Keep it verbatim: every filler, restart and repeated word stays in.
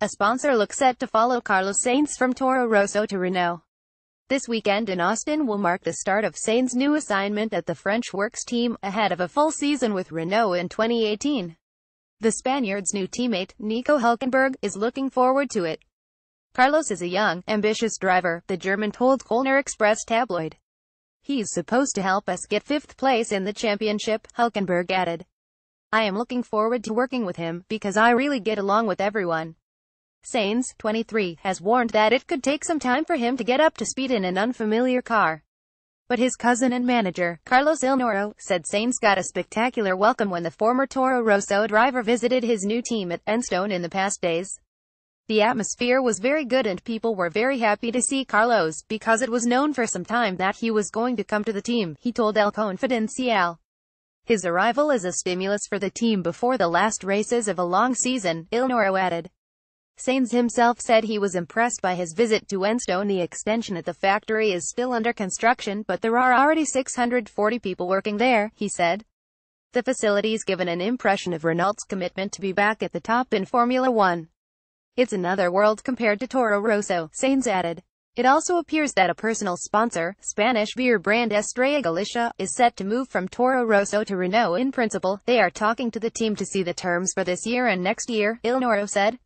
A sponsor looks set to follow Carlos Sainz from Toro Rosso to Renault. This weekend in Austin will mark the start of Sainz's new assignment at the French Works team, ahead of a full season with Renault in twenty eighteen. The Spaniard's new teammate, Nico Hülkenberg, is looking forward to it. Carlos is a young, ambitious driver, the German told Kölner Express tabloid. He's supposed to help us get fifth place in the championship, Hülkenberg added. I am looking forward to working with him, because I really get along with everyone. Sainz, twenty-three, has warned that it could take some time for him to get up to speed in an unfamiliar car. But his cousin and manager, Carlos Ilnoro, said Sainz got a spectacular welcome when the former Toro Rosso driver visited his new team at Enstone in the past days. The atmosphere was very good and people were very happy to see Carlos, because it was known for some time that he was going to come to the team, he told El Confidencial. His arrival is a stimulus for the team before the last races of a long season, Ilnoro added. Sainz himself said he was impressed by his visit to Enstone. The extension at the factory is still under construction, but there are already six hundred forty people working there, he said. The facility's given an impression of Renault's commitment to be back at the top in Formula One. It's another world compared to Toro Rosso, Sainz added. It also appears that a personal sponsor, Spanish beer brand Estrella Galicia, is set to move from Toro Rosso to Renault in principle. They are talking to the team to see the terms for this year and next year, Ilnoro said.